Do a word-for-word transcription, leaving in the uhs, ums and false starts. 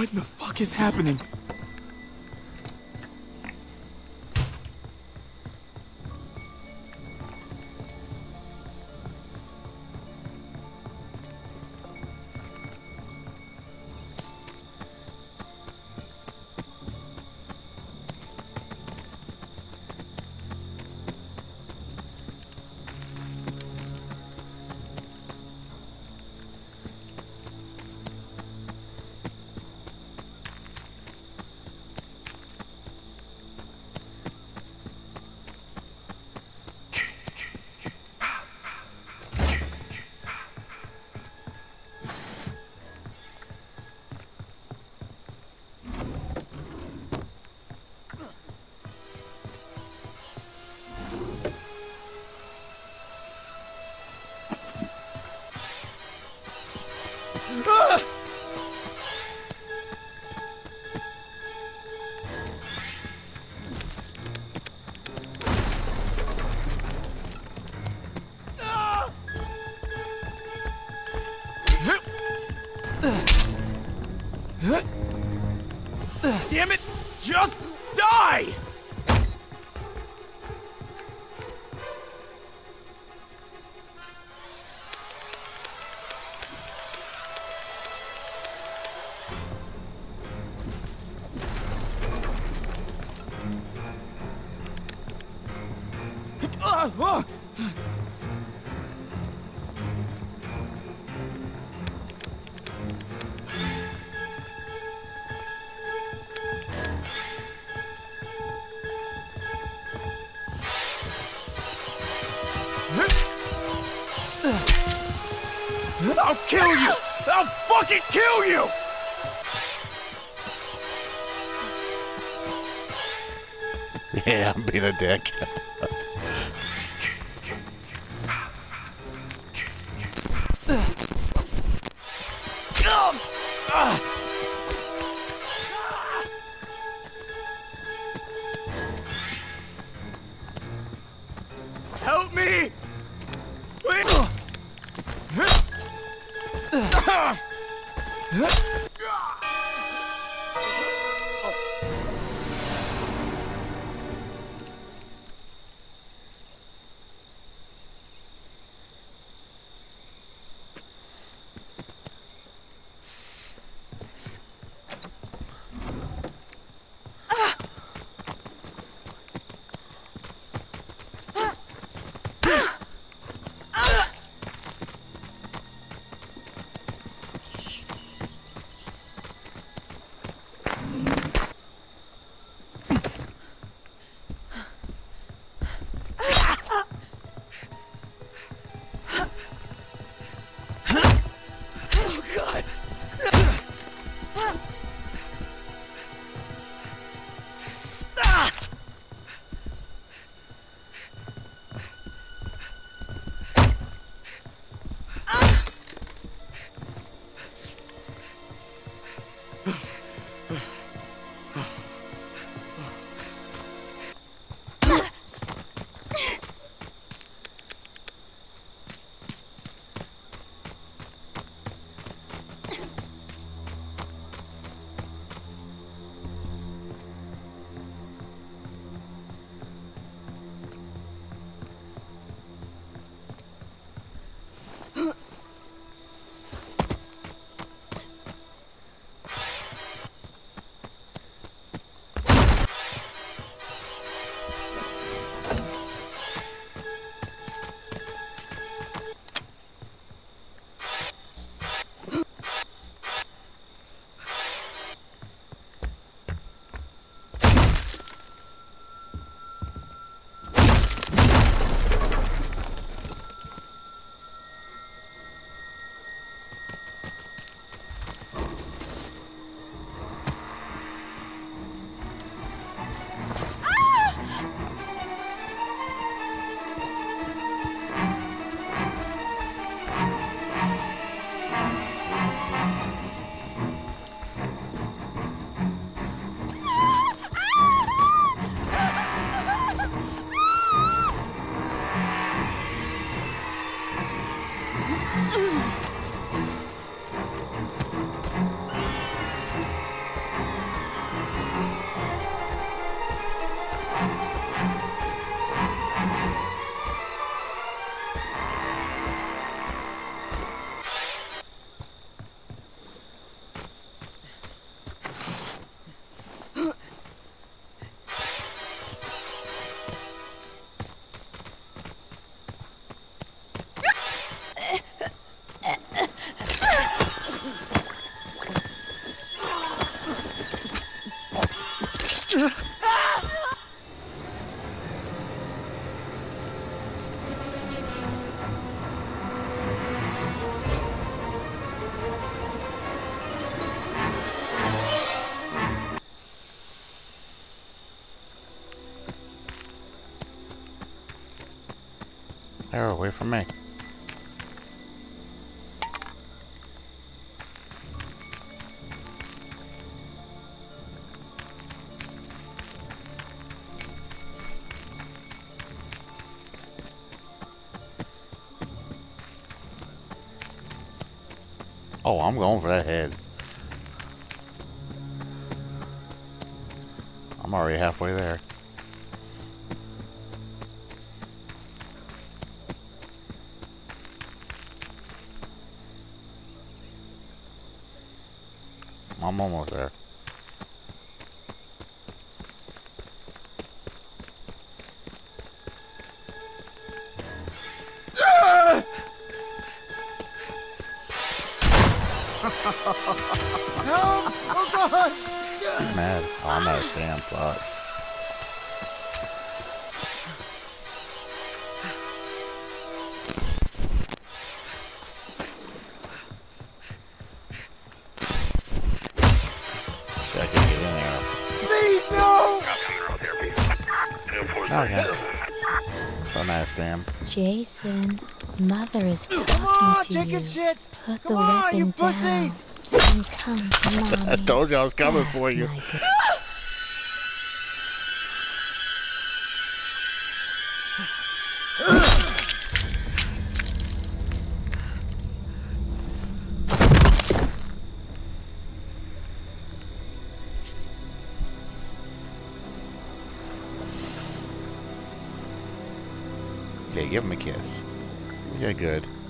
What in the fuck is happening? Damn it! Just die! Uh, uh. I'll kill you! I'll fucking kill you! Yeah, I'm being a dick. Help me! Please! They're away from me. Oh, I'm going for that head. I'm already halfway there. I'm almost there. Help! Oh God! I'm mad. Oh, I'm out of stamp. Fuck. Shit, I can't get in there. Please no! Okay. So nice, damn. Jason, Mother is talking Come on, to chicken you. shit! Put Come the on, weapon you pussy! down and come to Mommy. I told you I was coming That's for you. my good- Yeah, give him a kiss. You did good.